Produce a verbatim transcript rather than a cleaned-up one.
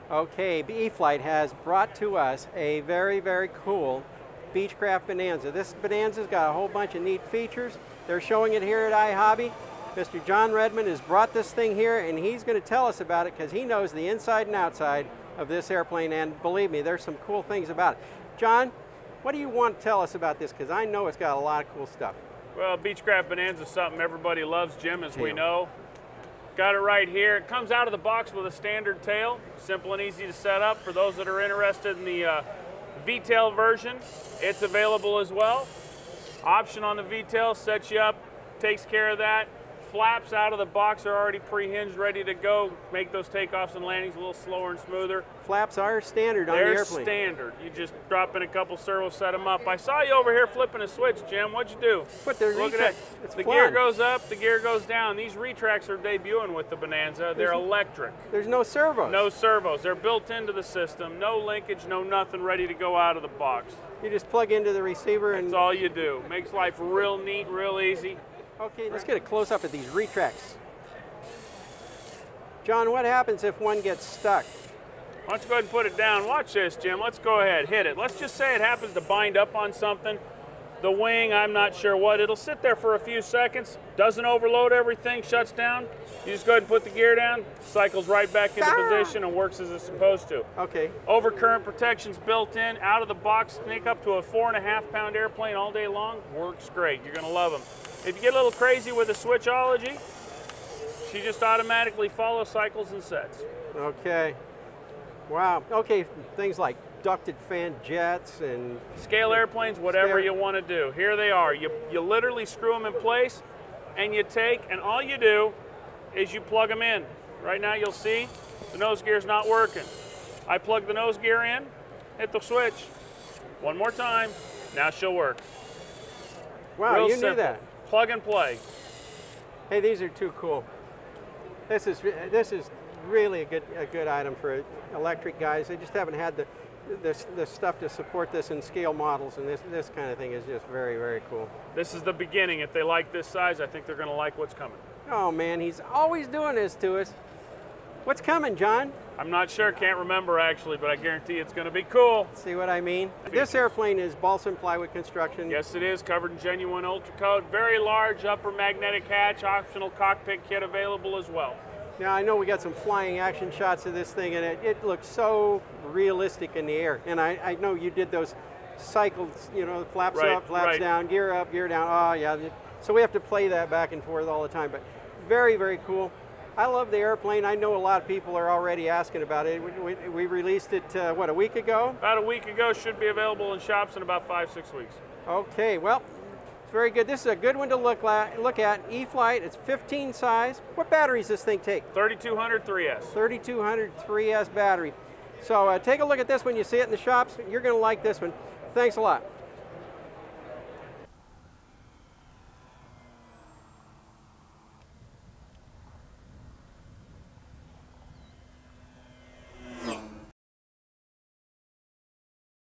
Okay, E-flite has brought to us a very, very cool Beechcraft Bonanza. This Bonanza's got a whole bunch of neat features. They're showing it here at iHobby. Mister John Redman has brought this thing here, and he's going to tell us about it because he knows the inside and outside of this airplane, and believe me, there's some cool things about it. John, what do you want to tell us about this? Because I know it's got a lot of cool stuff. Well, Beechcraft Bonanza is something everybody loves, Jim, as we know. Got it right here. It comes out of the box with a standard tail, simple and easy to set up. For those that are interested in the uh, V-tail version, it's available as well. Option on the V-tail sets you up, takes care of that. Flaps out of the box are already pre-hinged, ready to go. Make those takeoffs and landings a little slower and smoother. Flaps are standard on the airplane. They're standard. You just drop in a couple servos, set them up. I saw you over here flipping a switch, Jim. What'd you do? Put the Look at retract. that. It's the fun. gear goes up, the gear goes down. These retracts are debuting with the Bonanza. They're There's, electric. There's no servos. No servos. They're built into the system. No linkage, no nothing, ready to go out of the box. You just plug into the receiver and... That's all you do. Makes life real neat, real easy. Okay, let's get a close-up of these retracts. John, what happens if one gets stuck? Why don't you go ahead and put it down? Watch this, Jim. Let's go ahead, hit it. Let's just say it happens to bind up on something. The wing, I'm not sure what. It'll sit there for a few seconds, doesn't overload everything, shuts down. You just go ahead and put the gear down, cycles right back into ah! position and works as it's supposed to. Okay. Overcurrent protection's built in, out of the box, sneak up to a four and a half pound airplane all day long. Works great. You're gonna love them. If you get a little crazy with the switchology, she just automatically follows cycles and sets. Okay. Wow. Okay, things like ducted fan jets and... Scale airplanes, whatever scale. you want to do. Here they are. You, you literally screw them in place and you take, and all you do is you plug them in. Right now you'll see the nose gear's not working. I plug the nose gear in, hit the switch. One more time, now she'll work. Wow, Real you simple. knew that. Plug and play. Hey, these are too cool. This is this is really a good a good item for electric guys. They just haven't had the the, the stuff to support this in scale models, and this this kind of thing is just very, very cool. This is the beginning. If they like this size, I think they're going to like what's coming. Oh man, he's always doing this to us. What's coming, John? I'm not sure, can't remember actually, but I guarantee it's going to be cool. See what I mean? This airplane is balsa and plywood construction. Yes, it is, covered in genuine ultra coat. Very large upper magnetic hatch, optional cockpit kit available as well. Now I know we got some flying action shots of this thing, and it, it looks so realistic in the air. And I, I know you did those cycles, you know, flaps right, up, flaps right. down, gear up, gear down. Oh yeah, so we have to play that back and forth all the time, but very, very cool. I love the airplane. I know a lot of people are already asking about it. We, we, we released it, uh, what, a week ago? About a week ago, should be available in shops in about five, six weeks. Okay, well, it's very good. This is a good one to look at. Look at E-flite. It's fifteen size. What batteries does this thing take? thirty-two hundred three S. thirty-two hundred three S battery. So uh, take a look at this when you see it in the shops. You're going to like this one. Thanks a lot.